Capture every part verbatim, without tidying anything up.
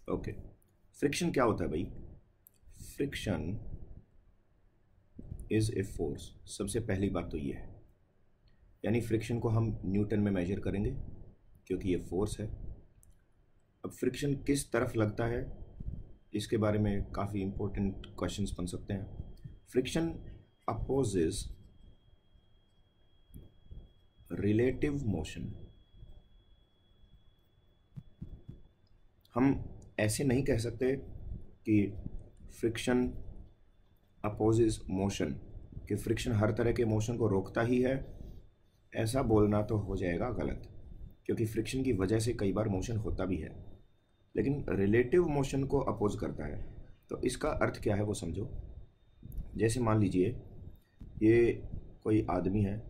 Okay, friction क्या होता है भाई? Friction is a force. सबसे पहली बात तो ये है, यानी फ्रिक्शन को हम न्यूटन में मेजर करेंगे क्योंकि ये फोर्स है। अब फ्रिक्शन किस तरफ लगता है इसके बारे में काफ़ी इंपॉर्टेंट क्वेश्चंस बन सकते हैं। Friction opposes relative motion. हम ऐसे नहीं कह सकते कि फ्रिक्शन अपोजेस मोशन, कि फ्रिक्शन हर तरह के मोशन को रोकता ही है। ऐसा बोलना तो हो जाएगा गलत, क्योंकि फ्रिक्शन की वजह से कई बार मोशन होता भी है, लेकिन रिलेटिव मोशन को अपोज करता है। तो इसका अर्थ क्या है वो समझो। जैसे मान लीजिए ये कोई आदमी है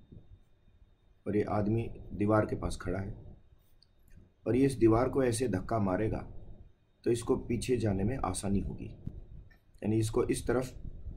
और ये आदमी दीवार के पास खड़ा है और ये इस दीवार को ऐसे धक्का मारेगा तो इसको पीछे जाने में आसानी होगी, यानी इसको इस तरफ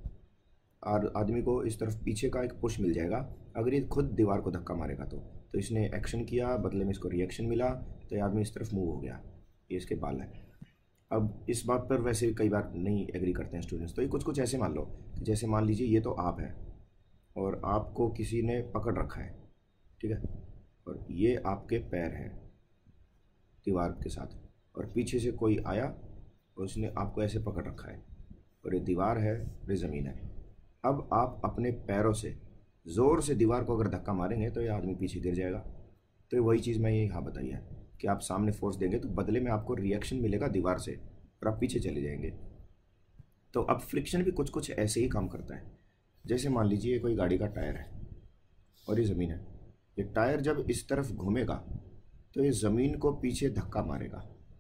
और आदमी को इस तरफ पीछे का एक पुश मिल जाएगा अगर ये खुद दीवार को धक्का मारेगा। तो तो इसने एक्शन किया, बदले में इसको रिएक्शन मिला, तो ये आदमी इस तरफ मूव हो गया। ये इसके बाल है। अब इस बात पर वैसे कई बार नहीं एग्री करते हैं स्टूडेंट्स। तो ये कुछ कुछ ऐसे मान लो कि जैसे मान लीजिए ये तो आप है और आपको किसी ने पकड़ रखा है, ठीक है, और ये आपके पैर हैं दीवार के साथ, और पीछे से कोई आया और उसने आपको ऐसे पकड़ रखा है, और ये दीवार है, ये ज़मीन है। अब आप अपने पैरों से ज़ोर से दीवार को अगर धक्का मारेंगे तो ये आदमी पीछे गिर जाएगा। तो वही चीज़ मैं ये यहाँ बताई है कि आप सामने फोर्स देंगे तो बदले में आपको रिएक्शन मिलेगा दीवार से और आप पीछे चले जाएंगे। तो अब फ्रिक्शन भी कुछ कुछ ऐसे ही काम करता है। जैसे मान लीजिए कोई गाड़ी का टायर है और ये ज़मीन है। ये टायर जब इस तरफ घूमेगा तो ये ज़मीन को पीछे धक्का मारेगा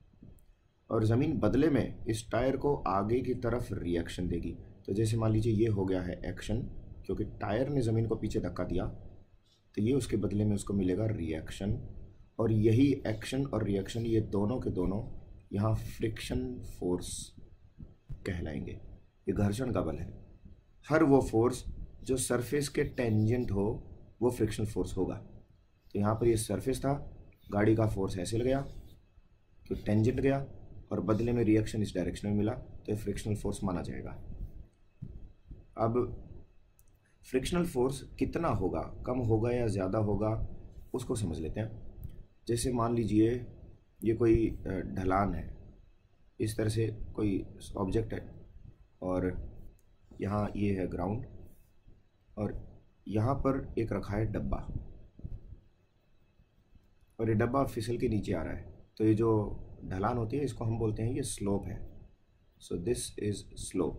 और ज़मीन बदले में इस टायर को आगे की तरफ रिएक्शन देगी। तो जैसे मान लीजिए ये हो गया है एक्शन, क्योंकि टायर ने ज़मीन को पीछे धक्का दिया, तो ये उसके बदले में उसको मिलेगा रिएक्शन। और यही एक्शन और रिएक्शन, ये दोनों के दोनों यहाँ फ्रिक्शन फोर्स कहलाएंगे। ये घर्षण का बल है। हर वो फोर्स जो सरफेस के टेंजेंट हो वो फ्रिक्शन फोर्स होगा। तो यहाँ पर ये सरफेस था, गाड़ी का फोर्स ऐसे लग गया तो टेंजेंट गया और बदले में रिएक्शन इस डायरेक्शन में मिला, तो ये फ्रिक्शनल फोर्स माना जाएगा। अब फ्रिक्शनल फोर्स कितना होगा, कम होगा या ज़्यादा होगा, उसको समझ लेते हैं। जैसे मान लीजिए ये कोई ढलान है, इस तरह से कोई ऑब्जेक्ट है और यहाँ ये है ग्राउंड और यहाँ पर एक रखा है डब्बा और ये डब्बा फिसल के नीचे आ रहा है। तो ये जो ढलान होती है इसको हम बोलते हैं ये स्लोप है। So this is slope.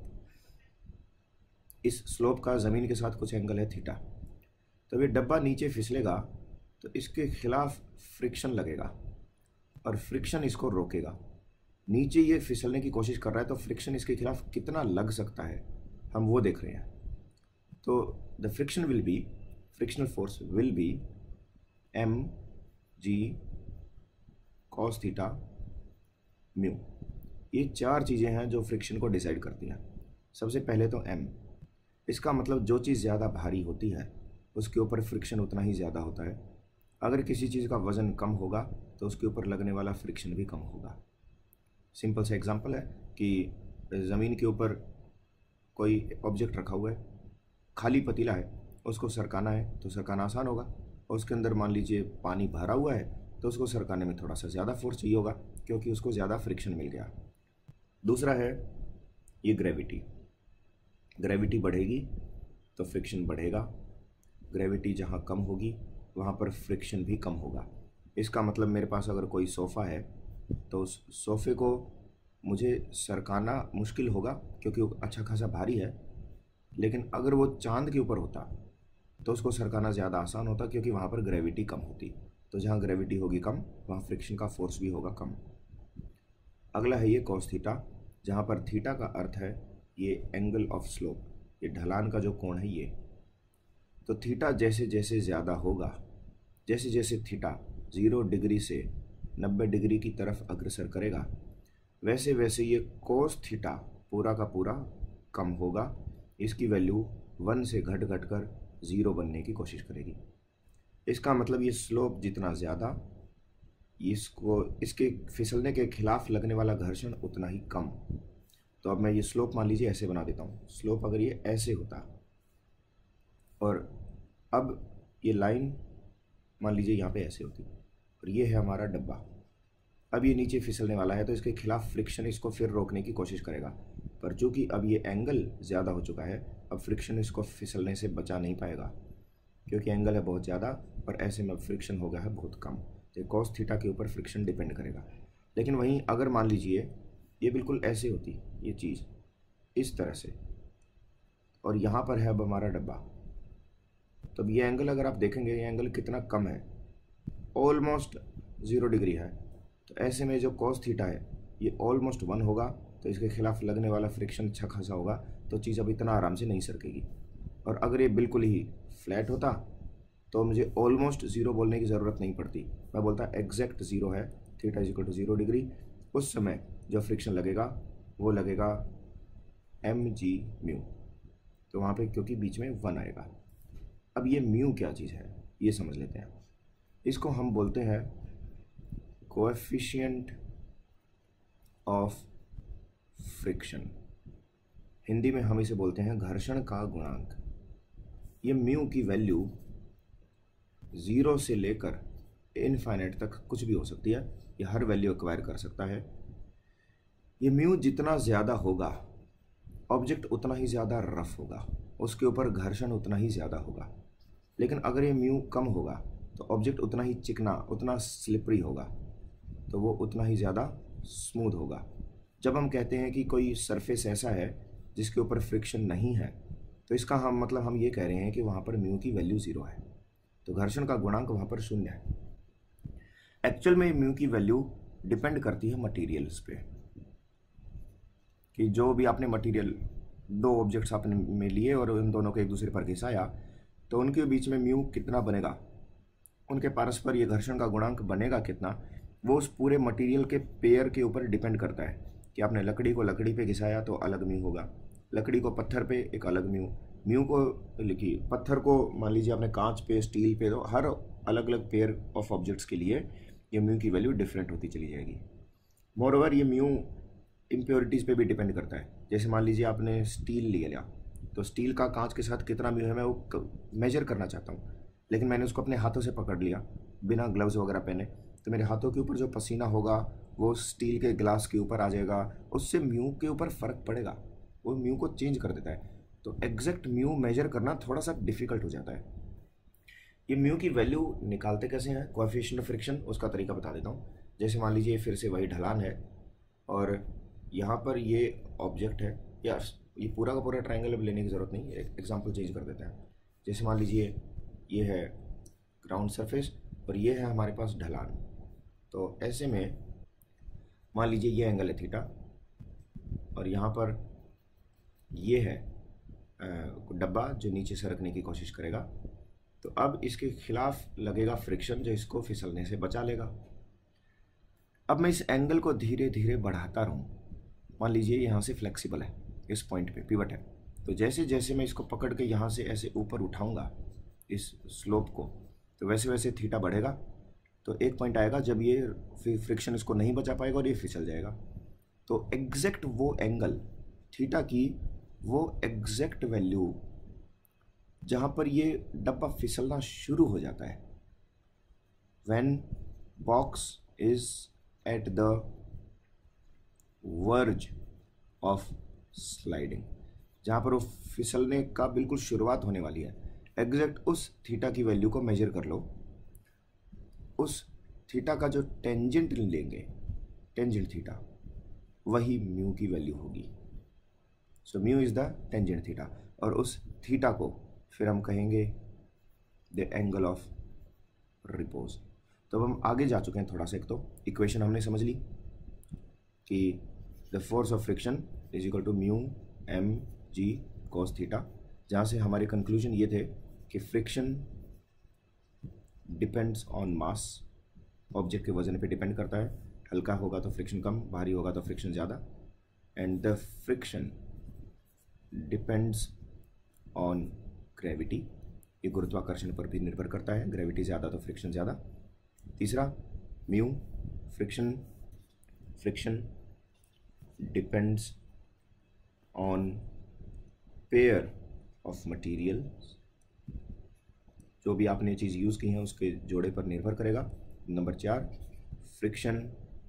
इस स्लोप का ज़मीन के साथ कुछ एंगल है थीटा। तो ये डब्बा नीचे फिसलेगा तो इसके खिलाफ फ्रिक्शन लगेगा और फ्रिक्शन इसको रोकेगा। नीचे ये फिसलने की कोशिश कर रहा है तो फ्रिक्शन इसके खिलाफ कितना लग सकता है हम वो देख रहे हैं। तो the friction will be, frictional force will be M G cos theta mu. ये चार चीज़ें हैं जो फ्रिक्शन को डिसाइड करती हैं। सबसे पहले तो एम, इसका मतलब जो चीज़ ज़्यादा भारी होती है उसके ऊपर फ्रिक्शन उतना ही ज़्यादा होता है। अगर किसी चीज़ का वज़न कम होगा तो उसके ऊपर लगने वाला फ्रिक्शन भी कम होगा। सिंपल सा एग्जांपल है कि ज़मीन के ऊपर कोई ऑब्जेक्ट रखा हुआ है, खाली पतीला है, उसको सरकाना है तो सरकाना आसान होगा, और उसके अंदर मान लीजिए पानी भरा हुआ है तो उसको सरकाने में थोड़ा सा ज़्यादा फोर्स चाहिए होगा क्योंकि उसको ज़्यादा फ्रिक्शन मिल गया। दूसरा है ये ग्रेविटी। ग्रेविटी बढ़ेगी तो फ्रिक्शन बढ़ेगा, ग्रेविटी जहाँ कम होगी वहाँ पर फ्रिक्शन भी कम होगा। इसका मतलब मेरे पास अगर कोई सोफ़ा है तो उस सोफ़े को मुझे सरकाना मुश्किल होगा क्योंकि वो अच्छा खासा भारी है, लेकिन अगर वो चांद के ऊपर होता तो उसको सरकाना ज़्यादा आसान होता क्योंकि वहाँ पर ग्रेविटी कम होती। तो जहाँ ग्रेविटी होगी कम वहाँ फ्रिक्शन का फोर्स भी होगा कम। अगला है ये कॉस थीटा, जहाँ पर थीटा का अर्थ है ये एंगल ऑफ स्लोप, ये ढलान का जो कोण है ये। तो थीटा जैसे जैसे ज़्यादा होगा, जैसे जैसे थीटा ज़ीरो डिग्री से नब्बे डिग्री की तरफ अग्रसर करेगा, वैसे वैसे ये कोस थीटा पूरा का पूरा कम होगा। इसकी वैल्यू वन से घट घट कर ज़ीरो बनने की कोशिश करेगी। इसका मतलब ये स्लोप जितना ज़्यादा इसको इसके फिसलने के खिलाफ लगने वाला घर्षण उतना ही कम। तो अब मैं ये स्लोप मान लीजिए ऐसे बना देता हूँ। स्लोप अगर ये ऐसे होता और अब ये लाइन मान लीजिए यहाँ पे ऐसे होती और ये है हमारा डब्बा। अब ये नीचे फिसलने वाला है तो इसके खिलाफ फ्रिक्शन इसको फिर रोकने की कोशिश करेगा, पर चूँकि अब ये एंगल ज़्यादा हो चुका है, अब फ्रिक्शन इसको फिसलने से बचा नहीं पाएगा क्योंकि एंगल है बहुत ज़्यादा और ऐसे में फ्रिक्शन हो गया है बहुत कम। तो कॉस थीटा के ऊपर फ्रिक्शन डिपेंड करेगा। लेकिन वहीं अगर मान लीजिए ये बिल्कुल ऐसे होती ये चीज़ इस तरह से और यहाँ पर है अब हमारा डब्बा, तो अब ये एंगल अगर आप देखेंगे ये एंगल कितना कम है, ऑलमोस्ट ज़ीरो डिग्री है। तो ऐसे में जो कॉस थीटा है ये ऑलमोस्ट वन होगा, तो इसके खिलाफ लगने वाला फ्रिक्शन अच्छा खासा होगा, तो चीज़ अब इतना आराम से नहीं सरकेगी। और अगर ये बिल्कुल ही फ्लैट होता तो मुझे ऑलमोस्ट ज़ीरो बोलने की ज़रूरत नहीं पड़ती, मैं बोलता एग्जैक्ट ज़ीरो है, theta is equal to zero degree. उस समय जो फ्रिक्शन लगेगा वो लगेगा एम जी म्यू, तो वहाँ पे क्योंकि बीच में वन आएगा। अब ये म्यू क्या चीज़ है ये समझ लेते हैं। इसको हम बोलते हैं कोएफिशिएंट ऑफ फ्रिक्शन, हिंदी में हम इसे बोलते हैं घर्षण का गुणांक। ये म्यू की वैल्यू ज़ीरो से लेकर इनफाइनाइट तक कुछ भी हो सकती है, ये हर वैल्यू एक्वायर कर सकता है। ये म्यू जितना ज़्यादा होगा ऑब्जेक्ट उतना ही ज़्यादा रफ होगा, उसके ऊपर घर्षण उतना ही ज़्यादा होगा। लेकिन अगर ये म्यू कम होगा तो ऑब्जेक्ट उतना ही चिकना, उतना स्लिपरी होगा, तो वो उतना ही ज़्यादा स्मूथ होगा। जब हम कहते हैं कि कोई सरफेस ऐसा है जिसके ऊपर फ्रिक्शन नहीं है, तो इसका हम मतलब हम ये कह रहे हैं कि वहाँ पर म्यू की वैल्यू ज़ीरो है, तो घर्षण का गुणांक वहाँ पर शून्य है। एक्चुअल में म्यू की वैल्यू डिपेंड करती है मटेरियल्स पे, कि जो भी आपने मटेरियल दो ऑब्जेक्ट्स आपने में लिए और उन दोनों को एक दूसरे पर घिसाया तो उनके बीच में म्यू कितना बनेगा, उनके परस्पर ये घर्षण का गुणांक बनेगा कितना, वो उस पूरे मटेरियल के पेयर के ऊपर डिपेंड करता है। कि आपने लकड़ी को लकड़ी पे घिसाया तो अलग म्यू होगा, लकड़ी को पत्थर पे एक अलग म्यू, म्यू को लिखिए पत्थर को मान लीजिए आपने कांच पे, स्टील पे, तो हर अलग अलग पेयर ऑफ ऑब्जेक्ट्स के लिए ये म्यू की वैल्यू डिफरेंट होती चली जाएगी। मोरओवर ये म्यू इम्प्योरिटीज़ पे भी डिपेंड करता है। जैसे मान लीजिए आपने स्टील ले लिया, तो स्टील का कांच के साथ कितना म्यू है मैं वो मेजर करना चाहता हूँ, लेकिन मैंने उसको अपने हाथों से पकड़ लिया बिना ग्लव्स वगैरह पहने, तो मेरे हाथों के ऊपर जो पसीना होगा वो स्टील के ग्लास के ऊपर आ जाएगा, उससे म्यू के ऊपर फ़र्क पड़ेगा, वो म्यू को चेंज कर देता है। तो एग्जैक्ट म्यू मेजर करना थोड़ा सा डिफिकल्ट हो जाता है। ये म्यू की वैल्यू निकालते कैसे हैं, कोएफिशिएंट ऑफ फ्रिक्शन, उसका तरीका बता देता हूँ। जैसे मान लीजिए फिर से वही ढलान है और यहाँ पर ये ऑब्जेक्ट है, या ये पूरा का पूरा ट्रायंगल अब लेने की ज़रूरत नहीं, एक एग्जांपल चेंज कर देते हैं। जैसे मान लीजिए ये है ग्राउंड सरफेस और ये है हमारे पास ढलान, तो ऐसे में मान लीजिए ये एंगल है थीटा और यहाँ पर ये है डब्बा जो नीचे सरकने की कोशिश करेगा, तो अब इसके खिलाफ लगेगा फ्रिक्शन जो इसको फिसलने से बचा लेगा। अब मैं इस एंगल को धीरे धीरे बढ़ाता रहूँ, मान लीजिए यहाँ से फ्लेक्सिबल है, इस पॉइंट पे पिवट है, तो जैसे जैसे मैं इसको पकड़ के यहाँ से ऐसे ऊपर उठाऊंगा इस स्लोप को, तो वैसे वैसे थीटा बढ़ेगा। तो एक पॉइंट आएगा जब ये फ्रिक्शन इसको नहीं बचा पाएगा और ये फिसल जाएगा। तो एग्जैक्ट वो एंगल थीटा की वो एग्जैक्ट वैल्यू जहाँ पर ये डब्बा फिसलना शुरू हो जाता है, when box is at the verge of sliding, जहाँ पर वो फिसलने का बिल्कुल शुरुआत होने वाली है, एग्जैक्ट उस थीटा की वैल्यू को मेजर कर लो। उस थीटा का जो टेंजेंट लेंगे, टेंजेंट थीटा, वही म्यू की वैल्यू होगी। So mu is the tangent theta, और उस थीटा को फिर हम कहेंगे द एंगल ऑफ रिपोज। तो अब हम आगे जा चुके हैं थोड़ा सा। एक तो इक्वेशन हमने समझ ली कि the force of friction is equal to mu M G cos theta, जहाँ से हमारे कंक्लूजन ये थे कि friction depends on mass, object के वजन पे डिपेंड करता है, हल्का होगा तो फ्रिक्शन कम, भारी होगा तो फ्रिक्शन ज़्यादा, and the friction depends on gravity, ये गुरुत्वाकर्षण पर भी निर्भर करता है, ग्रेविटी ज़्यादा तो फ्रिक्शन ज़्यादा। तीसरा mu friction friction depends on pair of material, जो भी आपने चीज़ यूज़ की है उसके जोड़े पर निर्भर करेगा। नंबर चार, फ्रिक्शन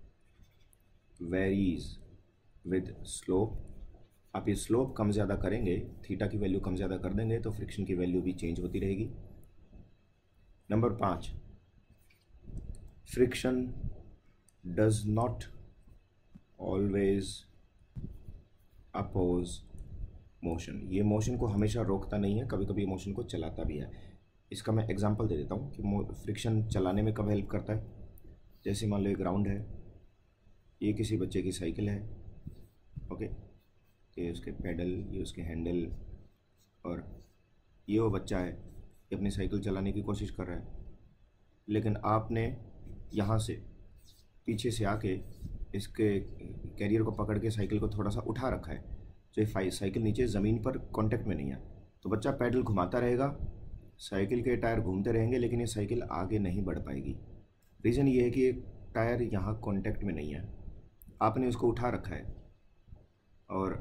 वेरीज विद स्लोप, आप ये स्लोप कम ज़्यादा करेंगे, थीटा की वैल्यू कम ज़्यादा कर देंगे तो फ्रिक्शन की वैल्यू भी चेंज होती रहेगी। नंबर पाँच, friction does not always oppose motion, ये मोशन को हमेशा रोकता नहीं है, कभी कभी मोशन को चलाता भी है। इसका मैं एग्जांपल दे देता हूँ कि फ्रिक्शन चलाने में कब हेल्प करता है। जैसे मान लो ये ग्राउंड है, ये किसी बच्चे की साइकिल है, ओके, ये उसके पेडल, ये उसके हैंडल, और ये वो बच्चा है, ये अपनी साइकिल चलाने की कोशिश कर रहा है, लेकिन आपने यहाँ से पीछे से आके इसके कैरियर को पकड़ के साइकिल को थोड़ा सा उठा रखा है, जो ये साइकिल नीचे ज़मीन पर कांटेक्ट में नहीं है, तो बच्चा पैडल घुमाता रहेगा, साइकिल के टायर घूमते रहेंगे, लेकिन ये साइकिल आगे नहीं बढ़ पाएगी। रीज़न ये है कि एक टायर यहाँ कांटेक्ट में नहीं है, आपने उसको उठा रखा है, और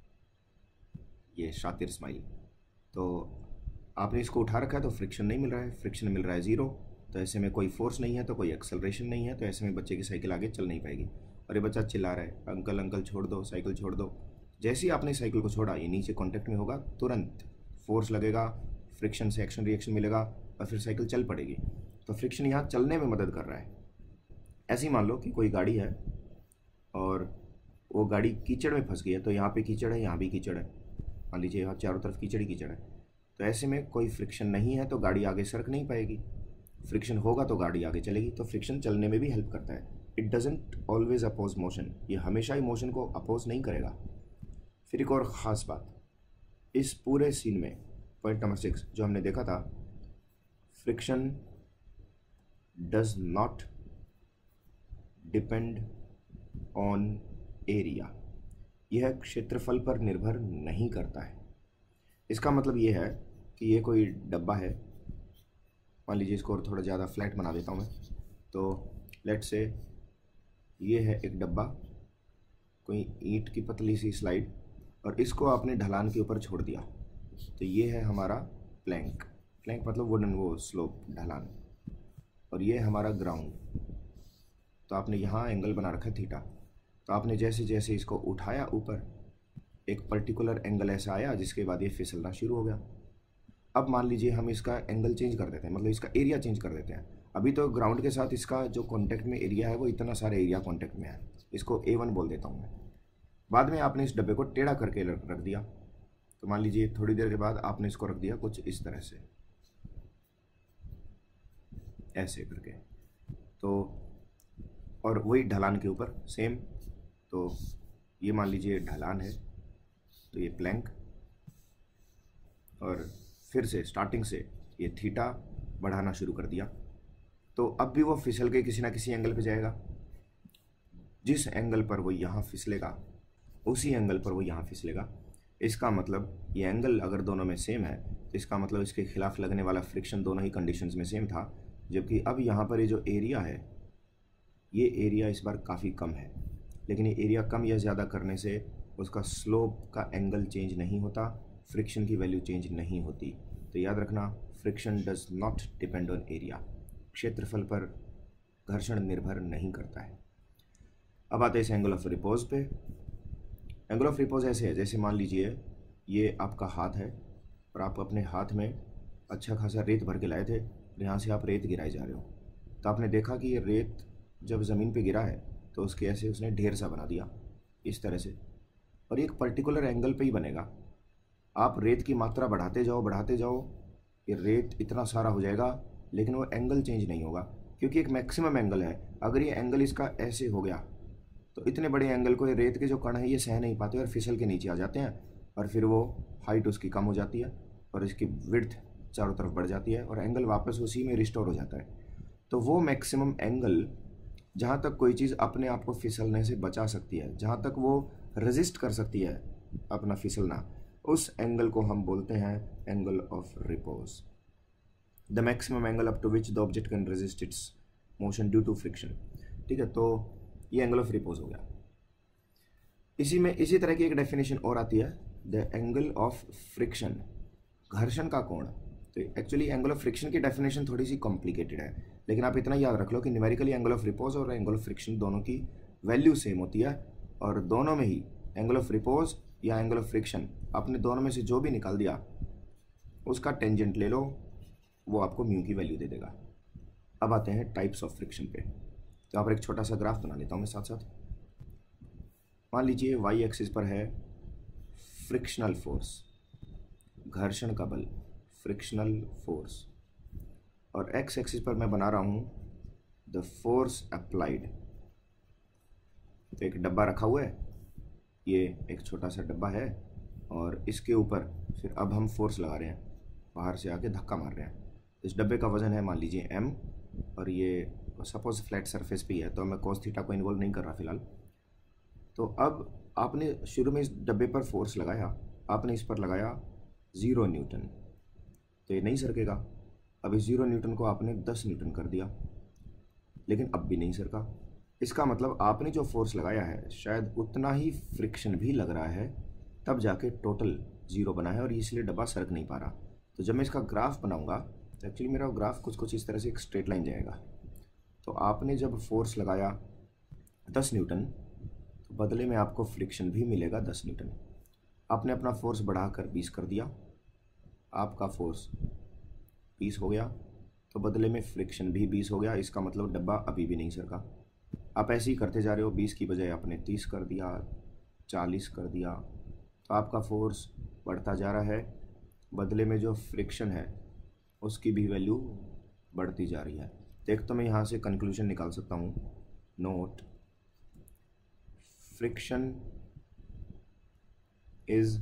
ये शातिर स्माइल, तो आपने इसको उठा रखा है तो फ्रिक्शन नहीं मिल रहा है, फ्रिक्शन मिल रहा है ज़ीरो, तो ऐसे में कोई फोर्स नहीं है, तो कोई एक्सेलरेशन नहीं है, तो ऐसे में बच्चे की साइकिल आगे चल नहीं पाएगी। और ये बच्चा चिल्ला रहा है, अंकल अंकल छोड़ दो, साइकिल छोड़ दो। जैसे ही आपने साइकिल को छोड़ा, ये नीचे कांटेक्ट में होगा, तुरंत फोर्स लगेगा, फ्रिक्शन से एक्शन रिएक्शन मिलेगा, और फिर साइकिल चल पड़ेगी। तो फ्रिक्शन यहाँ चलने में मदद कर रहा है। ऐसे ही मान लो कि कोई गाड़ी है और वो गाड़ी कीचड़ में फंस गई है, तो यहाँ पे कीचड़ है, यहाँ भी कीचड़ है, मान लीजिए यहाँ चारों तरफ कीचड़ ही कीचड़ है, तो ऐसे में कोई फ्रिक्शन नहीं है तो गाड़ी आगे सरक नहीं पाएगी, फ्रिक्शन होगा तो गाड़ी आगे चलेगी। तो फ्रिक्शन चलने में भी हेल्प करता है। It doesn't always oppose motion, ये हमेशा ही मोशन को अपोज नहीं करेगा। फिर एक और ख़ास बात, इस पूरे सीन में पॉइंट नंबर सिक्स जो हमने देखा था, friction does not depend on area, यह क्षेत्रफल पर निर्भर नहीं करता है। इसका मतलब ये है कि ये कोई डब्बा है, मान लीजिए इसको और थोड़ा ज़्यादा फ्लैट बना देता हूँ मैं, तो लेट से ये है एक डब्बा, कोई ईंट की पतली सी स्लाइड, और इसको आपने ढलान के ऊपर छोड़ दिया, तो ये है हमारा प्लैंक, प्लैंक मतलब वुडन वो स्लोप ढलान, और ये है हमारा ग्राउंड। तो आपने यहाँ एंगल बना रखा है थीटा, तो आपने जैसे जैसे इसको उठाया ऊपर, एक पर्टिकुलर एंगल ऐसा आया जिसके बाद ये फिसलना शुरू हो गया। अब मान लीजिए हम इसका एंगल चेंज कर देते हैं, मतलब इसका एरिया चेंज कर देते हैं। अभी तो ग्राउंड के साथ इसका जो कांटेक्ट में एरिया है वो इतना सारा एरिया कांटेक्ट में है, इसको ए वन बोल देता हूँ मैं। बाद में आपने इस डब्बे को टेढ़ा करके रख दिया, तो मान लीजिए थोड़ी देर के बाद आपने इसको रख दिया कुछ इस तरह से, ऐसे करके, तो और वही ढलान के ऊपर सेम, तो ये मान लीजिए ढलान है, तो ये प्लैंक, और फिर से स्टार्टिंग से ये थीटा बढ़ाना शुरू कर दिया, तो अब भी वो फिसल के किसी ना किसी एंगल पे जाएगा। जिस एंगल पर वो यहाँ फिसलेगा उसी एंगल पर वो यहाँ फिसलेगा। इसका मतलब ये एंगल अगर दोनों में सेम है तो इसका मतलब इसके खिलाफ लगने वाला फ्रिक्शन दोनों ही कंडीशंस में सेम था। जबकि अब यहाँ पर ये जो एरिया है, ये एरिया इस बार काफ़ी कम है, लेकिन ये एरिया कम या ज़्यादा करने से उसका स्लोप का एंगल चेंज नहीं होता, फ्रिक्शन की वैल्यू चेंज नहीं होती। तो याद रखना, friction does not depend on area, क्षेत्रफल पर घर्षण निर्भर नहीं करता है। अब आते हैं इस एंगल ऑफ रिपोज पे। एंगल ऑफ रिपोज ऐसे है, जैसे मान लीजिए ये आपका हाथ है और आप अपने हाथ में अच्छा खासा रेत भर के लाए थे, यहाँ से आप रेत गिराए जा रहे हो, तो आपने देखा कि ये रेत जब ज़मीन पे गिरा है तो उसके ऐसे उसने ढेर सा बना दिया इस तरह से, और एक पर्टिकुलर एंगल पे ही बनेगा। आप रेत की मात्रा बढ़ाते जाओ बढ़ाते जाओ, ये रेत इतना सारा हो जाएगा, लेकिन वो एंगल चेंज नहीं होगा, क्योंकि एक मैक्सिमम एंगल है। अगर ये एंगल इसका ऐसे हो गया तो इतने बड़े एंगल को ये रेत के जो कण है ये सह नहीं पाते और फिसल के नीचे आ जाते हैं, और फिर वो हाइट उसकी कम हो जाती है और इसकी विड्थ चारों तरफ बढ़ जाती है, और एंगल वापस उसी में रिस्टोर हो जाता है। तो वो मैक्सिमम एंगल जहाँ तक कोई चीज़ अपने आप को फिसलने से बचा सकती है, जहाँ तक वो रेजिस्ट कर सकती है अपना फिसलना, उस एंगल को हम बोलते हैं angle of repose. The maximum angle up to which the object can resist its motion due to friction. ठीक है, तो ये एंगल ऑफ रिपोज हो गया। इसी में इसी तरह की एक डेफिनेशन और आती है, द एंगल ऑफ फ्रिक्शन, घर्षण का कोण। तो एक्चुअली एंगल ऑफ फ्रिक्शन की डेफिनेशन थोड़ी सी कॉम्प्लिकेटेड है, लेकिन आप इतना याद रख लो कि न्यूमेरिकली एंगल ऑफ रिपोज और एंगल ऑफ फ्रिक्शन दोनों की वैल्यू सेम होती है, और दोनों में ही एंगल ऑफ रिपोज या एंगल ऑफ फ्रिक्शन आपने दोनों में से जो भी निकाल दिया उसका टेंजेंट ले लो, वो आपको म्यू की वैल्यू दे देगा। अब आते हैं टाइप्स ऑफ फ्रिक्शन पे। तो यहाँ पर एक छोटा सा ग्राफ बना लेता हूँ मैं साथ साथ। मान लीजिए वाई एक्सिस पर है फ्रिक्शनल फोर्स, घर्षण का बल, फ्रिक्शनल फोर्स, और एक्स एक्सिस पर मैं बना रहा हूँ द फोर्स अप्लाइड। तो एक डब्बा रखा हुआ है, ये एक छोटा सा डब्बा है, और इसके ऊपर फिर अब हम फोर्स लगा रहे हैं, बाहर से आके धक्का मार रहे हैं। इस डब्बे का वजन है मान लीजिए एम, और ये सपोज फ्लैट सरफेस पे ही है, तो मैं कॉस थीटा को इन्वॉल्व नहीं कर रहा फिलहाल। तो अब आपने शुरू में इस डब्बे पर फोर्स लगाया, आपने इस पर लगाया ज़ीरो न्यूटन, तो ये नहीं सरकेगा। अब इस ज़ीरो न्यूटन को आपने दस न्यूटन कर दिया, लेकिन अब भी नहीं सरका। इसका मतलब आपने जो फोर्स लगाया है शायद उतना ही फ्रिक्शन भी लग रहा है, तब जाके टोटल ज़ीरो बना है, और इसलिए डब्बा सरक नहीं पा रहा। तो जब मैं इसका ग्राफ बनाऊंगा तो एक्चुअली मेरा ग्राफ कुछ कुछ इस तरह से एक स्ट्रेट लाइन जाएगा। तो आपने जब फोर्स लगाया दस न्यूटन, तो बदले में आपको फ्रिक्शन भी मिलेगा दस न्यूटन। आपने अपना फोर्स बढ़ाकर बीस कर दिया, आपका फोर्स बीस हो गया, तो बदले में फ्रिक्शन भी बीस हो गया। इसका मतलब डब्बा अभी भी नहीं सरका। आप ऐसे ही करते जा रहे हो, बीस की बजाय आपने तीस कर दिया, चालीस कर दिया, तो आपका फोर्स बढ़ता जा रहा है, बदले में जो फ्रिक्शन है उसकी भी वैल्यू बढ़ती जा रही है। तो एक तो मैं यहाँ से कंक्लूजन निकाल सकता हूँ, note friction is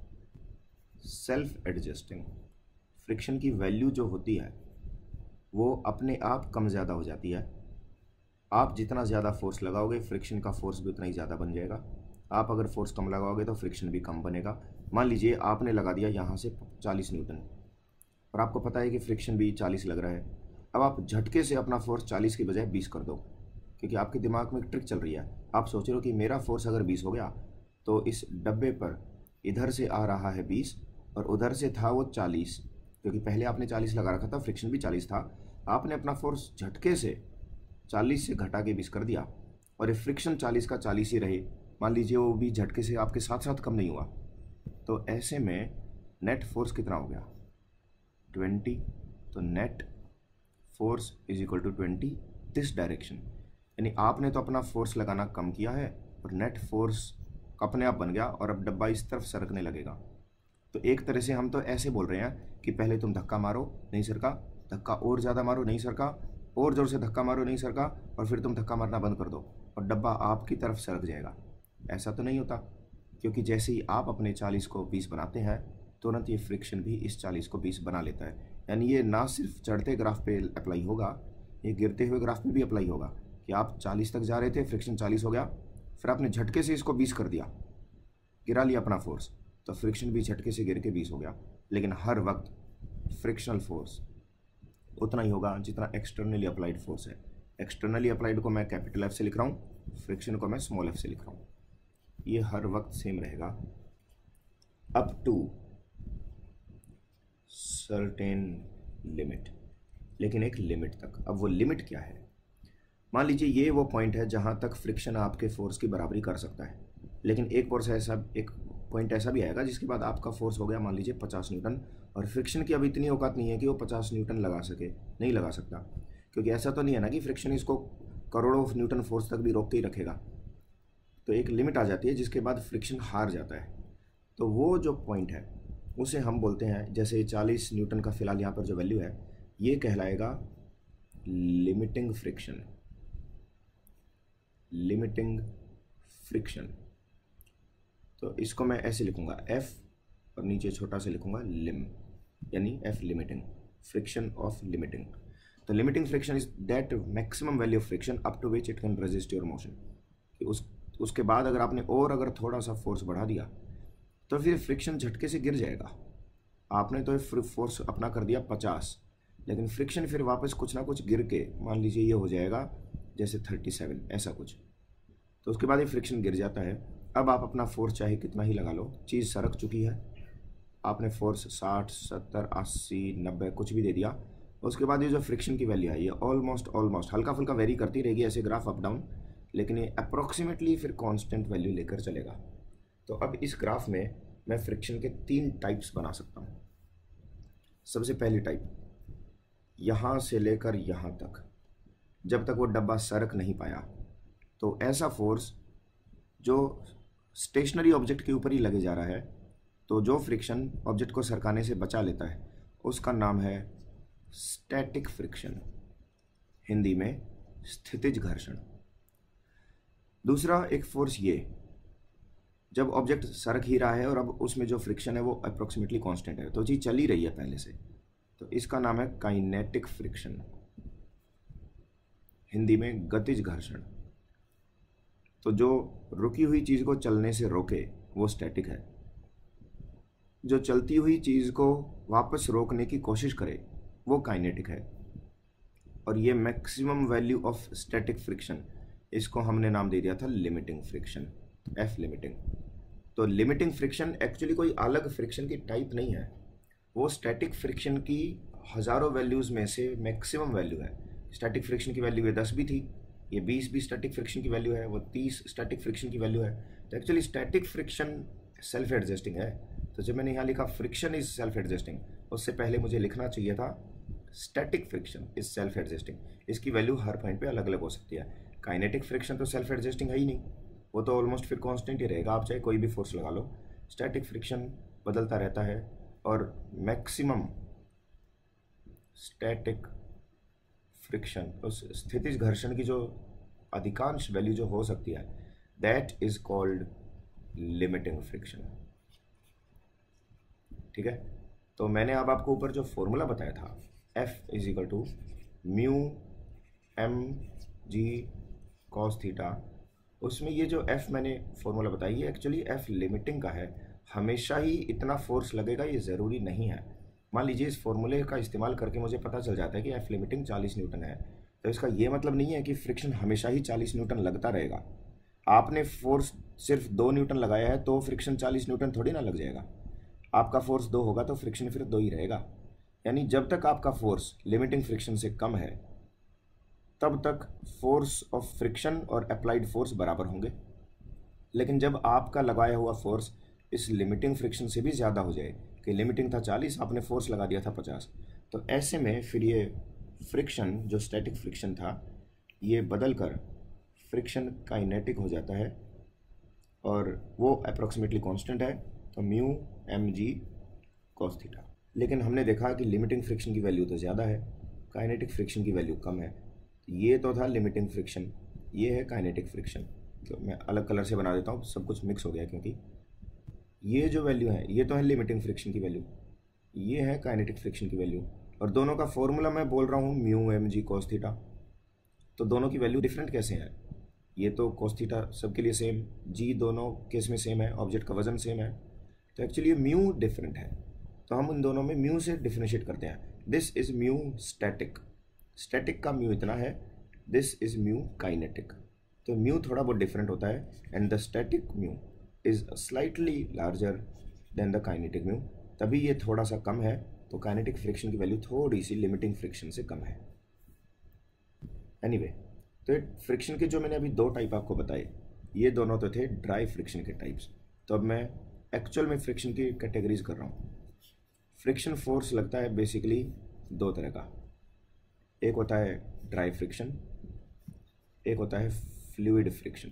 self adjusting. Friction की वैल्यू जो होती है वो अपने आप कम ज़्यादा हो जाती है। आप जितना ज़्यादा फोर्स लगाओगे फ्रिक्शन का फोर्स भी उतना ही ज़्यादा बन जाएगा। आप अगर फोर्स कम लगाओगे तो फ्रिक्शन भी कम बनेगा। मान लीजिए आपने लगा दिया यहाँ से चालीस न्यूटन, और आपको पता है कि फ्रिक्शन भी चालीस लग रहा है। अब आप झटके से अपना फोर्स चालीस की बजाय बीस कर दो, क्योंकि आपके दिमाग में एक ट्रिक चल रही है। आप सोच रहे हो कि मेरा फोर्स अगर बीस हो गया तो इस डब्बे पर इधर से आ रहा है बीस और उधर से था वो चालीस, क्योंकि पहले आपने चालीस लगा रखा था, फ्रिक्शन भी चालीस था। आपने अपना फोर्स झटके से चालीस से घटा के बीस कर दिया, और ये फ्रिक्शन चालीस का चालीस ही रहे। मान लीजिए वो भी झटके से आपके साथ साथ कम नहीं हुआ, तो ऐसे में नेट फोर्स कितना हो गया, ट्वेंटी। तो net force is equal to twenty this direction. यानी आपने तो अपना फोर्स लगाना कम किया है और नेट फोर्स अपने आप बन गया, और अब डब्बा इस तरफ सरकने लगेगा। तो एक तरह से हम तो ऐसे बोल रहे हैं कि पहले तुम धक्का मारो, नहीं सरका, धक्का और ज़्यादा मारो, नहीं सरका, और ज़ोर से धक्का मारो, नहीं सरका, और फिर तुम धक्का मारना बंद कर दो और डब्बा आपकी तरफ सरक जाएगा। ऐसा तो नहीं होता, क्योंकि जैसे ही आप अपने चालीस को बीस बनाते हैं तुरंत ये फ्रिक्शन भी इस चालीस को बीस बना लेता है। यानी ये ना सिर्फ चढ़ते ग्राफ पे अप्लाई होगा, ये गिरते हुए ग्राफ पे भी अप्लाई होगा कि आप चालीस तक जा रहे थे, फ्रिक्शन चालीस हो गया, फिर आपने झटके से इसको बीस कर दिया, गिरा लिया अपना फोर्स, तो फ्रिक्शन भी झटके से गिर के बीस हो गया। लेकिन हर वक्त फ्रिक्शनल फोर्स उतना ही होगा जितना एक्सटर्नली अप्लाइड फोर्स है। एक्सटर्नली अप्लाइड को मैं कैपिटल एफ से लिख रहा हूँ, फ्रिक्शन को मैं स्मॉल एफ से लिख रहा हूँ। ये हर वक्त सेम रहेगा अप टू सर्टेन लिमिट, लेकिन एक लिमिट तक। अब वो लिमिट क्या है, मान लीजिए ये वो पॉइंट है जहाँ तक फ्रिक्शन आपके फोर्स की बराबरी कर सकता है, लेकिन एक फोर्स ऐसा एक पॉइंट ऐसा भी आएगा जिसके बाद आपका फोर्स हो गया मान लीजिए पचास न्यूटन, और फ्रिक्शन की अब इतनी औकात नहीं है कि वो पचास न्यूटन लगा सके, नहीं लगा सकता, क्योंकि ऐसा तो नहीं है ना कि फ्रिक्शन इसको करोड़ों न्यूटन फोर्स तक भी रोक के ही रखेगा। तो एक लिमिट आ जाती है जिसके बाद फ्रिक्शन हार जाता है। तो वो जो पॉइंट है उसे हम बोलते हैं, जैसे चालीस न्यूटन का फिलहाल यहाँ पर जो वैल्यू है ये कहलाएगा लिमिटिंग फ्रिक्शन। लिमिटिंग फ्रिक्शन, तो इसको मैं ऐसे लिखूंगा एफ और नीचे छोटा सा लिखूंगा लिम, यानी F limiting, friction of limiting. तो limiting friction is that maximum value of friction up to which it can resist your motion. कि उस उसके बाद अगर आपने और अगर थोड़ा सा फोर्स बढ़ा दिया तो फिर फ्रिक्शन झटके से गिर जाएगा। आपने तो फोर्स अपना कर दिया पचास, लेकिन फ्रिक्शन फिर वापस कुछ ना कुछ गिर के मान लीजिए ये हो जाएगा जैसे थर्टी सेवन, ऐसा कुछ। तो उसके बाद ये फ्रिक्शन गिर जाता है। अब आप अपना फोर्स चाहे कितना ही लगा लो, चीज़ सरक चुकी है, आपने फोर्स साठ, सत्तर, अस्सी, नब्बे कुछ भी दे दिया। उसके बाद ये जो फ्रिक्शन की वैल्यू है ये ऑलमोस्ट ऑलमोस्ट हल्का फुल्का वेरी करती रहेगी, ऐसे ग्राफ अप डाउन, लेकिन ये अप्रॉक्सीमेटली फिर कांस्टेंट वैल्यू लेकर चलेगा। तो अब इस ग्राफ में मैं फ्रिक्शन के तीन टाइप्स बना सकता हूँ। सबसे पहली टाइप, यहाँ से लेकर यहाँ तक, जब तक वो डब्बा सरक नहीं पाया, तो ऐसा फोर्स जो स्टेशनरी ऑब्जेक्ट के ऊपर ही लगे जा रहा है, तो जो फ्रिक्शन ऑब्जेक्ट को सरकाने से बचा लेता है उसका नाम है स्टैटिक फ्रिक्शन, हिंदी में स्थितिज घर्षण। दूसरा एक फोर्स ये, जब ऑब्जेक्ट सरक ही रहा है और अब उसमें जो फ्रिक्शन है वो अप्रोक्सीमेटली कांस्टेंट है, तो चीज चल ही रही है पहले से, तो इसका नाम है काइनेटिक फ्रिक्शन, हिंदी में गतिज घर्षण। तो जो रुकी हुई चीज को चलने से रोके वो स्टैटिक है, जो चलती हुई चीज को वापस रोकने की कोशिश करे वो काइनेटिक है। और ये maximum value of static friction, इसको हमने नाम दे दिया था लिमिटिंग फ्रिक्शन, एफ लिमिटिंग। तो लिमिटिंग फ्रिक्शन एक्चुअली कोई अलग फ्रिक्शन की टाइप नहीं है, वो स्टैटिक फ्रिक्शन की हज़ारों वैल्यूज़ में से मैक्सिमम वैल्यू है। स्टैटिक फ्रिक्शन की वैल्यू है दस भी थी, ये बीस भी स्टैटिक फ्रिक्शन की वैल्यू है, वो तीस स्टैटिक फ्रिक्शन की वैल्यू है। तो actually static friction self adjusting है। तो जब मैंने यहाँ लिखा फ्रिक्शन इज सेल्फ एडजस्टिंग, उससे पहले मुझे लिखना चाहिए था static friction is self adjusting. इसकी वैल्यू हर पॉइंट पे अलग अलग हो सकती है। काइनेटिक फ्रिक्शन तो सेल्फ एडजस्टिंग है ही नहीं, वो तो ऑलमोस्ट फिर कांस्टेंट ही रहेगा, आप चाहे कोई भी फोर्स लगा लो। स्टैटिक फ्रिक्शन बदलता रहता है और मैक्सिमम स्टैटिक फ्रिक्शन, उस स्थितिज घर्षण की जो अधिकांश वैल्यू जो हो सकती है, that is called limiting friction. ठीक है, तो मैंने अब आपको ऊपर जो फॉर्मूला बताया था, F is equal to mu M G cos theta, उसमें ये जो एफ मैंने फॉर्मूला बताई है एक्चुअली एफ लिमिटिंग का है। हमेशा ही इतना फोर्स लगेगा ये ज़रूरी नहीं है। मान लीजिए इस फॉर्मूले का इस्तेमाल करके मुझे पता चल जाता है कि एफ लिमिटिंग चालीस न्यूटन है, तो इसका ये मतलब नहीं है कि फ्रिक्शन हमेशा ही चालीस न्यूटन लगता रहेगा। आपने फोर्स सिर्फ दो न्यूटन लगाया है तो फ्रिक्शन चालीस न्यूटन थोड़ी ना लग जाएगा। आपका फोर्स दो होगा तो फ्रिक्शन फिर दो ही रहेगा। यानी जब तक आपका फोर्स लिमिटिंग फ्रिक्शन से कम है तब तक फोर्स ऑफ फ्रिक्शन और अप्लाइड फोर्स बराबर होंगे। लेकिन जब आपका लगाया हुआ फोर्स इस लिमिटिंग फ्रिक्शन से भी ज़्यादा हो जाए, कि लिमिटिंग था चालीस, आपने फोर्स लगा दिया था पचास, तो ऐसे में फिर ये फ्रिक्शन जो स्टैटिक फ्रिक्शन था ये बदल कर फ्रिक्शन काइनेटिक हो जाता है और वो अप्रोक्सीमेटली कांस्टेंट है, तो mu M G cos theta. लेकिन हमने देखा कि लिमिटिंग फ्रिक्शन की वैल्यू तो ज़्यादा है, काइनेटिक फ्रिक्शन की वैल्यू कम है। ये तो था लिमिटिंग फ्रिक्शन, ये है काइनेटिक फ्रिक्शन। तो मैं अलग कलर से बना देता हूँ, सब कुछ मिक्स हो गया, क्योंकि ये जो वैल्यू है ये तो है लिमिटिंग फ्रिक्शन की वैल्यू, ये है काइनेटिक फ्रिक्शन की वैल्यू, और दोनों का फॉर्मूला मैं बोल रहा हूँ mu M G cos theta. तो दोनों की वैल्यू डिफरेंट कैसे है? ये तो कॉस थीटा सबके लिए सेम, जी दोनों केस में सेम है, ऑब्जेक्ट का वजन सेम है, तो एक्चुअली ये म्यू डिफरेंट है। तो हम उन दोनों में म्यू से डिफरेंशिएट करते हैं। This is mu static, static का म्यू इतना है, दिस इज म्यू काइनेटिक। तो म्यू थोड़ा बहुत डिफरेंट होता है, and the static mu is slightly larger than the kinetic mu, तभी ये थोड़ा सा कम है। तो काइनेटिक फ्रिक्शन की वैल्यू थोड़ी सी लिमिटिंग फ्रिक्शन से कम है। एनीवे anyway, तो फ्रिक्शन के जो मैंने अभी दो टाइप आपको बताए, ये दोनों तो थे ड्राई फ्रिक्शन के टाइप्स। तो अब मैं एक्चुअल में फ्रिक्शन की कैटेगरीज कर रहा हूँ। फ्रिक्शन फोर्स लगता है बेसिकली दो तरह का, एक होता है ड्राई फ्रिक्शन, एक होता है फ्लूइड फ्रिक्शन।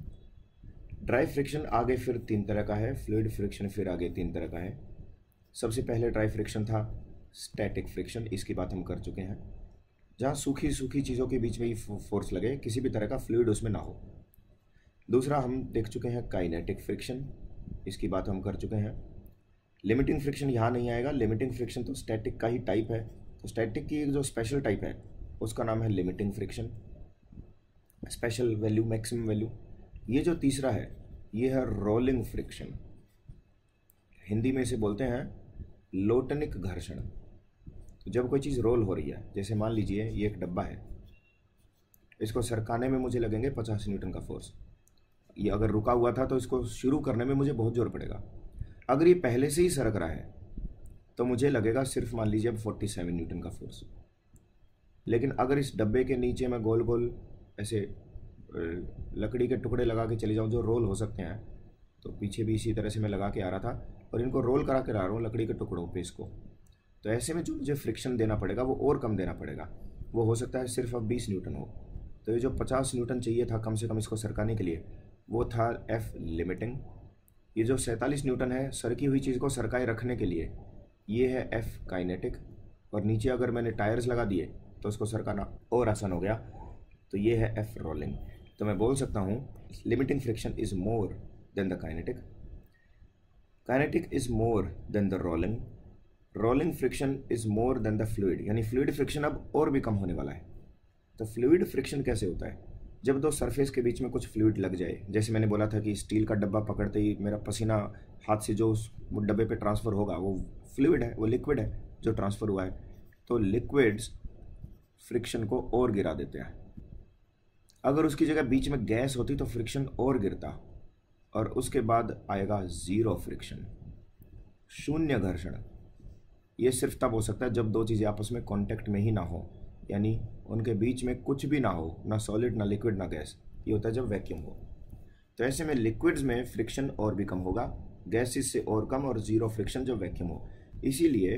ड्राई फ्रिक्शन आगे फिर तीन तरह का है, फ्लूइड फ्रिक्शन फिर आगे तीन तरह का है। सबसे पहले ड्राई फ्रिक्शन था स्टैटिक फ्रिक्शन, इसकी बात हम कर चुके हैं, जहाँ सूखी सूखी चीज़ों के बीच में ही फोर्स लगे, किसी भी तरह का फ्लूइड उसमें ना हो। दूसरा हम देख चुके हैं काइनेटिक फ्रिक्शन, इसकी बात हम कर चुके हैं। लिमिटिंग फ्रिक्शन यहाँ नहीं आएगा, लिमिटिंग फ्रिक्शन तो स्टैटिक का ही टाइप है। तो स्टैटिक की एक जो स्पेशल टाइप है उसका नाम है limiting friction, special value, maximum value. ये जो तीसरा है ये है रोलिंग फ्रिक्शन, हिंदी में इसे बोलते हैं लोटनिक घर्षण। तो जब कोई चीज़ रोल हो रही है, जैसे मान लीजिए ये एक डब्बा है, इसको सरकाने में मुझे लगेंगे पचास न्यूटन का फोर्स। ये अगर रुका हुआ था तो इसको शुरू करने में मुझे बहुत जोर पड़ेगा। अगर ये पहले से ही सरक रहा है तो मुझे लगेगा सिर्फ मान लीजिए अब सैंतालीस न्यूटन का फोर्स। लेकिन अगर इस डब्बे के नीचे मैं गोल गोल ऐसे लकड़ी के टुकड़े लगा के चले जाऊँ जो रोल हो सकते हैं, तो पीछे भी इसी तरह से मैं लगा के आ रहा था और इनको रोल करा के ला रहा हूँ लकड़ी के टुकड़ों पे इसको, तो ऐसे में जो मुझे फ्रिक्शन देना पड़ेगा वो और कम देना पड़ेगा। वो हो सकता है सिर्फ अब बीस न्यूटन हो। तो ये जो पचास न्यूटन चाहिए था कम से कम इसको सरकाने के लिए, वो था एफ लिमिटिंग। ये जो सैंतालीस न्यूटन है सरकी हुई चीज़ को सरकाए रखने के लिए, ये है एफ काइनेटिक। और नीचे अगर मैंने टायर्स लगा दिए तो उसको सरकाना और आसान हो गया, तो ये है एफ रोलिंग। तो मैं बोल सकता हूँ limiting friction is more than the kinetic, kinetic is more than the rolling, rolling friction is more than the fluid. यानी फ्लूइड फ्रिक्शन अब और भी कम होने वाला है। तो फ्लूइड फ्रिक्शन कैसे होता है? जब दो सरफेस के बीच में कुछ फ्लूइड लग जाए, जैसे मैंने बोला था कि स्टील का डब्बा पकड़ते ही मेरा पसीना हाथ से जो उस डब्बे पे ट्रांसफ़र होगा वो फ्लूइड है, वो लिक्विड है जो ट्रांसफ़र हुआ है। तो लिक्विड्स फ्रिक्शन को और गिरा देते हैं। अगर उसकी जगह बीच में गैस होती तो फ्रिक्शन और गिरता, और उसके बाद आएगा ज़ीरो फ्रिक्शन, शून्य घर्षण। ये सिर्फ तब हो सकता है जब दो चीज़ें आपस में कांटेक्ट में ही ना हो, यानी उनके बीच में कुछ भी ना हो, ना सॉलिड ना लिक्विड ना गैस। ये होता है जब वैक्यूम हो। तो ऐसे में लिक्विड्स में फ्रिक्शन और भी कम होगा, गैसेस से और कम, और ज़ीरो फ्रिक्शन जब वैक्यूम हो। इसीलिए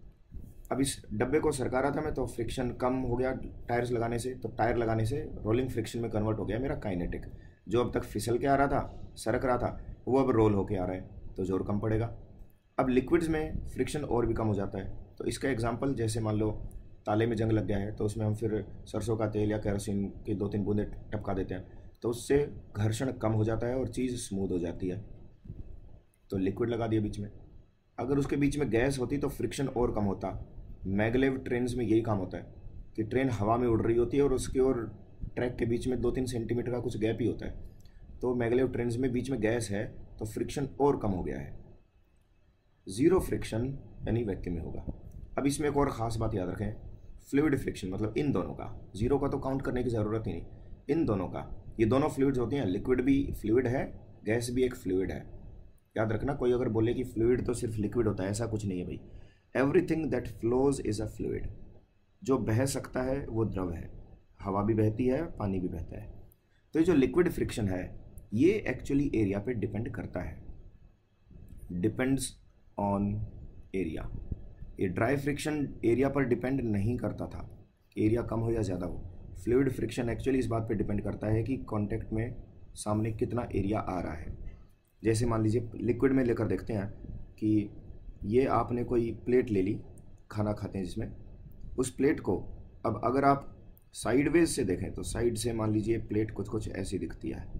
अब इस डब्बे को सरका रहा था मैं, तो फ्रिक्शन कम हो गया टायर्स लगाने से, तो टायर लगाने से रोलिंग फ्रिक्शन में कन्वर्ट हो गया मेरा काइनेटिक। जो अब तक फिसल के आ रहा था, सरक रहा था, वो अब रोल होके आ रहा है, तो जोर कम पड़ेगा। अब लिक्विड्स में फ्रिक्शन और भी कम हो जाता है। तो इसका एग्जांपल, जैसे मान लो ताले में जंग लग गया है, तो उसमें हम फिर सरसों का तेल या केरोसिन की दो तीन बूंदे टपका देते हैं, तो उससे घर्षण कम हो जाता है और चीज़ स्मूथ हो जाती है। तो लिक्विड लगा दिया बीच में। अगर उसके बीच में गैस होती तो फ्रिक्शन और कम होता। मैगलेव ट्रेन्स में यही काम होता है कि ट्रेन हवा में उड़ रही होती है और उसके और ट्रैक के बीच में दो तीन सेंटीमीटर का कुछ गैप ही होता है। तो मैगलेव ट्रेन्स में बीच में गैस है तो फ्रिक्शन और कम हो गया है। ज़ीरो फ्रिक्शन यानी वैक्यूम में होगा। अब इसमें एक और ख़ास बात याद रखें, फ्लूइड फ्रिक्शन मतलब इन दोनों का, ज़ीरो का तो काउंट करने की ज़रूरत ही नहीं, इन दोनों का। ये दोनों फ्लूइड्स होती हैं, लिक्विड भी फ्लूइड है, गैस भी एक फ्लूइड है। याद रखना, कोई अगर बोले कि फ्लूइड तो सिर्फ लिक्विड होता है, ऐसा कुछ नहीं है भाई। Everything that flows is a fluid. जो बह सकता है वो द्रव है, हवा भी बहती है, पानी भी बहता है। तो ये जो लिक्विड फ्रिक्शन है ये एक्चुअली एरिया पे डिपेंड करता है, डिपेंड्स ऑन एरिया। ये ड्राई फ्रिक्शन एरिया पर डिपेंड नहीं करता था, एरिया कम हो या ज़्यादा हो। फ्लूइड फ्रिक्शन एक्चुअली इस बात पे डिपेंड करता है कि कांटेक्ट में सामने कितना एरिया आ रहा है। जैसे मान लीजिए लिक्विड में लेकर देखते हैं कि ये आपने कोई प्लेट ले ली, खाना खाते हैं जिसमें, उस प्लेट को अब अगर आप साइडवेज से देखें तो साइड से मान लीजिए प्लेट कुछ कुछ ऐसी दिखती है,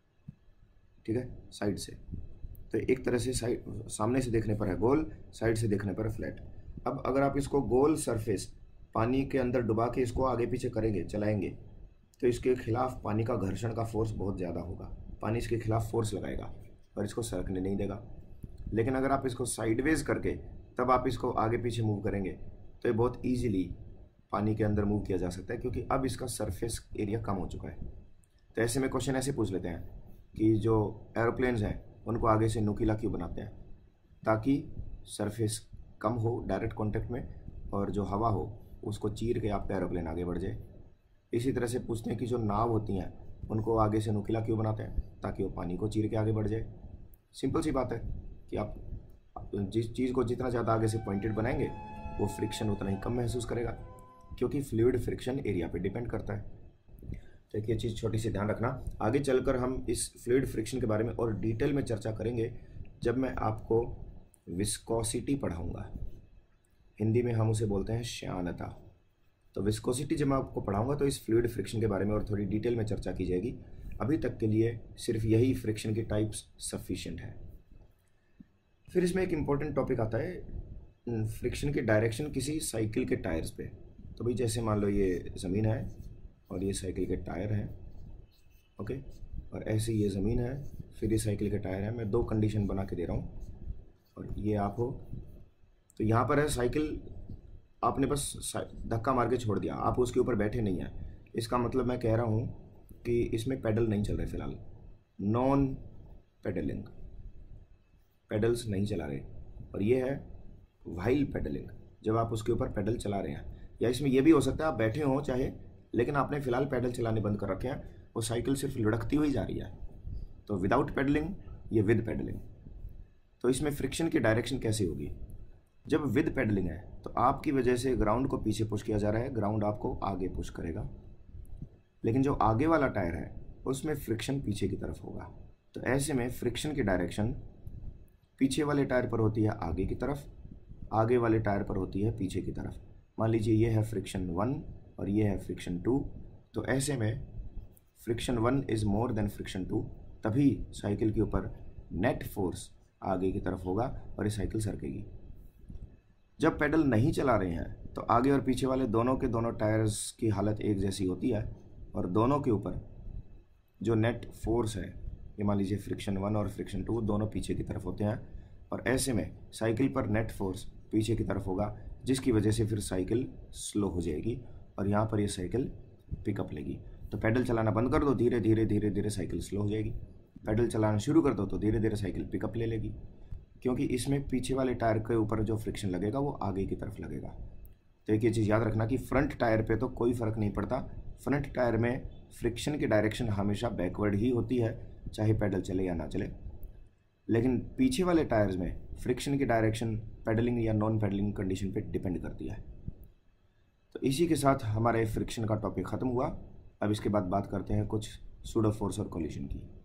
ठीक है, साइड से। तो एक तरह से साइड सामने से देखने पर है गोल, साइड से देखने पर है फ्लैट। अब अगर आप इसको गोल सरफेस पानी के अंदर डुबा के इसको आगे पीछे करेंगे, चलाएंगे, तो इसके खिलाफ पानी का घर्षण का फोर्स बहुत ज़्यादा होगा, पानी इसके खिलाफ फोर्स लगाएगा और इसको सरकने नहीं देगा। लेकिन अगर आप इसको साइडवेज करके तब आप इसको आगे पीछे मूव करेंगे तो ये बहुत ईजिली पानी के अंदर मूव किया जा सकता है, क्योंकि अब इसका सरफेस एरिया कम हो चुका है। तो ऐसे में क्वेश्चन ऐसे पूछ लेते हैं कि जो एरोप्लेन्स हैं उनको आगे से नुकीला क्यों बनाते हैं, ताकि सरफेस कम हो डायरेक्ट कांटेक्ट में, और जो हवा हो उसको चीर के आपका एरोप्लेन आगे बढ़ जाए। इसी तरह से पूछते हैं कि जो नाव होती हैं उनको आगे से नुकीला क्यों बनाते हैं, ताकि वो पानी को चीर के आगे बढ़ जाए। सिंपल सी बात है कि आप जिस चीज़ को जितना ज़्यादा आगे से पॉइंटेड बनाएंगे वो फ्रिक्शन उतना ही कम महसूस करेगा, क्योंकि फ्लूइड फ्रिक्शन एरिया पे डिपेंड करता है। तो एक ये चीज़ छोटी सी ध्यान रखना। आगे चलकर हम इस फ्लूइड फ्रिक्शन के बारे में और डिटेल में चर्चा करेंगे जब मैं आपको विस्कोसिटी पढ़ाऊँगा। हिंदी में हम उसे बोलते हैं श्यानता। तो विस्कोसिटी जब मैं आपको पढ़ाऊँगा तो इस फ्लूइड फ्रिक्शन के बारे में और थोड़ी डिटेल में चर्चा की जाएगी। अभी तक के लिए सिर्फ यही फ्रिक्शन की टाइप्स सफिशिएंट है। फिर इसमें एक इम्पॉर्टेंट टॉपिक आता है फ्रिक्शन की डायरेक्शन किसी साइकिल के टायर्स पे। तो भाई जैसे मान लो ये ज़मीन है और ये साइकिल के टायर हैं, ओके, और ऐसे ये ज़मीन है, फिर ये साइकिल के टायर है। मैं दो कंडीशन बना के दे रहा हूँ और ये आप हो। तो यहाँ पर है साइकिल, आपने बस धक्का मार के छोड़ दिया, आप उसके ऊपर बैठे नहीं हैं, इसका मतलब मैं कह रहा हूँ कि इसमें पेडल नहीं चल रहे फिलहाल, नॉन पेडलिंग, पेडल्स नहीं चला रहे। और ये है व्हाइल पेडलिंग, जब आप उसके ऊपर पेडल चला रहे हैं। या इसमें यह भी हो सकता है आप बैठे हों चाहे, लेकिन आपने फिलहाल पेडल चलाने बंद कर रखे हैं, वो साइकिल सिर्फ लुढ़कती हुई जा रही है। तो विदाउट पेडलिंग, ये विद पेडलिंग। तो इसमें फ्रिक्शन की डायरेक्शन कैसे होगी? जब विद पेडलिंग है तो आपकी वजह से ग्राउंड को पीछे पुश किया जा रहा है, ग्राउंड आपको आगे पुश करेगा। लेकिन जो आगे वाला टायर है उसमें फ्रिक्शन पीछे की तरफ होगा। तो ऐसे में फ्रिक्शन की डायरेक्शन पीछे वाले टायर पर होती है आगे की तरफ, आगे वाले टायर पर होती है पीछे की तरफ। मान लीजिए ये है फ्रिक्शन वन और ये है फ्रिक्शन टू। तो ऐसे में friction one is more than friction two, तभी साइकिल के ऊपर नेट फोर्स आगे की तरफ होगा और ये साइकिल सरकेगी। जब पेडल नहीं चला रहे हैं तो आगे और पीछे वाले दोनों के दोनों टायर्स की हालत एक जैसी होती है और दोनों के ऊपर जो नेट फोर्स है, ये मान लीजिए फ्रिक्शन वन और फ्रिक्शन टू दोनों पीछे की तरफ होते हैं, और ऐसे में साइकिल पर नेट फोर्स पीछे की तरफ होगा, जिसकी वजह से फिर साइकिल स्लो हो जाएगी और यहाँ पर ये साइकिल पिकअप लेगी। तो पेडल चलाना बंद कर दो, धीरे धीरे धीरे धीरे साइकिल स्लो हो जाएगी। पेडल चलाना शुरू कर दो तो धीरे धीरे साइकिल पिकअप ले लेगी, क्योंकि इसमें पीछे वाले टायर के ऊपर जो फ्रिक्शन लगेगा वो आगे की तरफ लगेगा। तो एक ये चीज़ याद रखना कि फ्रंट टायर पे तो कोई फ़र्क नहीं पड़ता, फ्रंट टायर में फ्रिक्शन की डायरेक्शन हमेशा बैकवर्ड ही होती है, चाहे पेडल चले या ना चले। लेकिन पीछे वाले टायर्स में फ्रिक्शन की डायरेक्शन पेडलिंग या नॉन पेडलिंग कंडीशन पे डिपेंड करती है। तो इसी के साथ हमारे फ्रिक्शन का टॉपिक ख़त्म हुआ। अब इसके बाद बात करते हैं कुछ सूडो फोर्स और कोलिशन की।